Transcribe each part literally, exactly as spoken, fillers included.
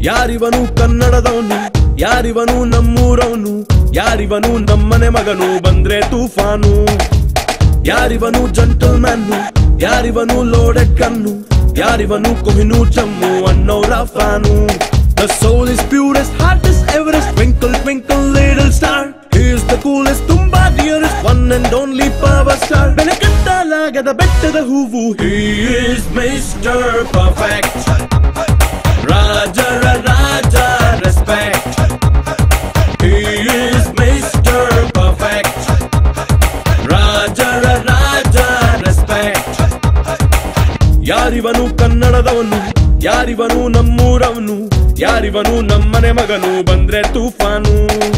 ಯಾರಿವನು ಕನ್ನಡದವನು, ಯಾರಿವನು ನಮ್ಮೂರವನು, ಯಾರಿವನು ನಮ್ಮನೆ ಮಗನು ಬಂದ್ರೆ ತೂಫಾನು. ಯಾರಿವನು ಜಂಟಲ್ಮ್ಯಾನು, ಯಾರಿವನು ಲೋಡೆಡ್ ಕಣ್ಣು, ಯಾರಿವನು ಕೊಹಿನೂರ್ ಜಮ್ಮು ಅನ್ನೋರ fan. The soul is purest, heart is Everest, twinkle twinkle little star. He is the coolest, ತುಂಬಾ dearest, one and only power star. ಬೆಲೆ ಕಟ್ಟಲಾಗದ ಬೆಟ್ಟದ ಹೂವು, he is Mister Perfect. ರಾಜರ ರಾಜ respect, he is Mister Perfect. ರಾಜರ ರಾಜ respect. ಯಾರಿವನು ಕನ್ನಡದವನು, ಯಾರಿವನು ನಮ್ಮೂರವನು, ಯಾರಿವನು ನಮ್ಮನೆ ಮಗನು ಬಂದ್ರೆ ತೂಫಾನು.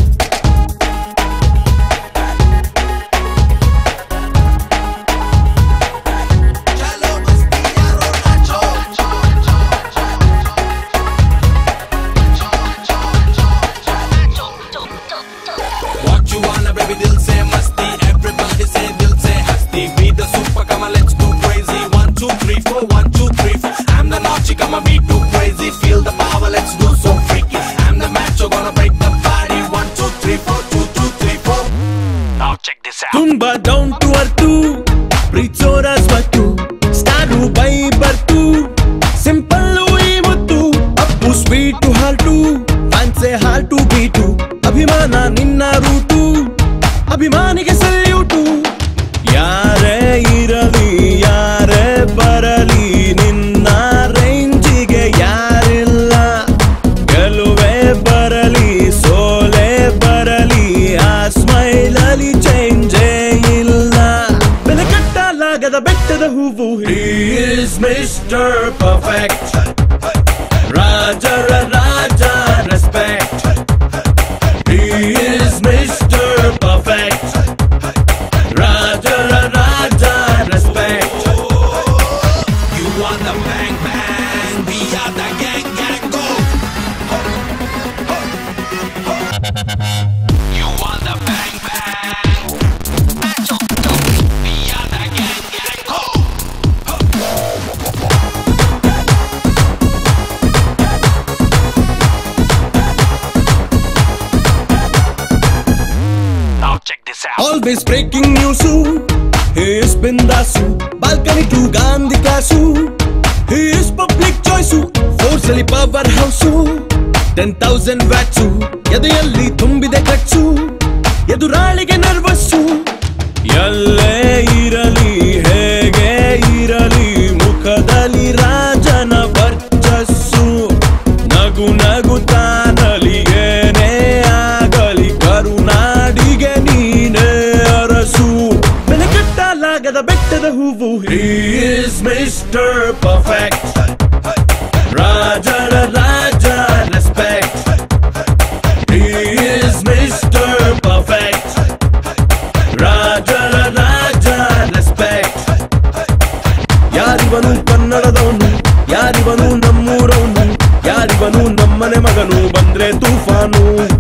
ತುಂಬಾ ಡೌನ್ ಟು ಅರ್ತು, ಪ್ರೀಚೋರ ಸ್ವತ್ತು, ಸ್ಟಾರು ಬೈ ಬರ್ತು, ಸಿಂಪಲ್ಲು ಈ ಮುತ್ತು, ಅಪ್ಪು ಸ್ವೀಟು ಹಾರ್ಟು, ಫ್ಯಾನ್ಸೆ ಹಾರ್ಟು ಬೀಟು, ಅಭಿಮಾನ ನಿನ್ನ ರೂಟು, ಅಭಿಮಾನಿಗೆ ಸಲ್ಯೂಟು. ಯಾರೇ ಇರಲಿ ಯಾರೇ ಬರಲಿ ನಿನ್ನ ರೇಂಜಿಗೆ ಯಾರಿಲ್ಲ, ಗೆಲುವೆ ಬರಲಿ ಸೋಲೆ ಬರಲಿ ಆ ಸ್ಮೈಲಲ್ಲಿ ಚೇಂಜೇ ಇಲ್ಲ. ಬೆಲೆ ಕಟ್ಟಲಾಗದ ಬೆಟ್ಟದ ಹೂವು, he is Mister Perfect. ರಾಜರ ರಾಜ respect, he is Mister Perfect. ರಾಜರ ರಾಜ respect. You are the bang bang, we are the gang gang go. You are the bang bang, we are the gang gang go. Now check this out. Always breaking news, he is bindasu, balcony to Gandhi classu, he is public choice, force ali power house, ten thousand watts, ಎದೆಯಲ್ಲಿ ತುಂಬಿದೆ ಕಚ್ಚು, ಎದುರಾಳಿಗೆ ನರ್ವಸ್ಸು. ಎಲ್ಲೇ ಇರಲಿ ಹೇಗೆ ಇರಲಿ ಮುಖದಲ್ಲಿ ರಾಜನ ವರ್ಚಸ್ಸು, ನಗು ನಗುತ್ತಾನಲಿ ಏನೇ ಆಗಲಿ ಕರುನಾಡಿಗೆ ನೀನೇ ಅರಸು. ಬೆಲೆ ಕಟ್ಟಲಾಗದ ಬೆಟ್ಟದ ಹೂವು, he is Mister Perfect. ರಾಜರ ರಾಜ respect, he is Mister Perfect. ರಾಜರ ರಾಜ respect. ಯಾರಿವನು ಕನ್ನಡದವನು, ಯಾರಿವನು ನಮ್ಮೂರವನು, ಯಾರಿವನು ನಮ್ಮನೆ ಮಗನು ಬಂದ್ರೆ ತೂಫಾನು.